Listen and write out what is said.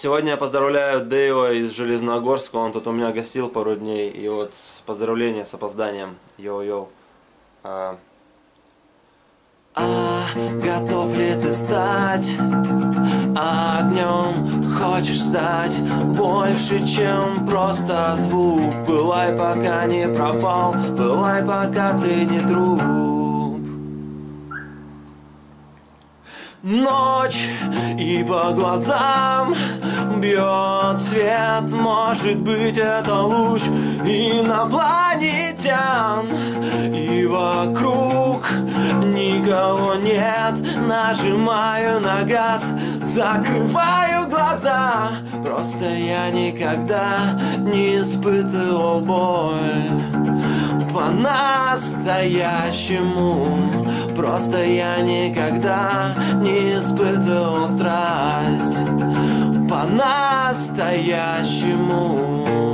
Сегодня я поздравляю Дэйва из Железногорска, он тут у меня гостил пару дней, и вот поздравления с опозданием. Йоу-йоу. Готов ли ты стать огнем? Хочешь стать больше, чем просто звук? Пылай, пока не пропал, пылай, пока ты не труп. Ночь, и по глазам бьет свет. Может быть, это луч инопланетян. И вокруг никого нет. Нажимаю на газ, закрываю глаза. Просто я никогда не испытывал боль по-настоящему. Просто я никогда не испытывал страсть по-настоящему.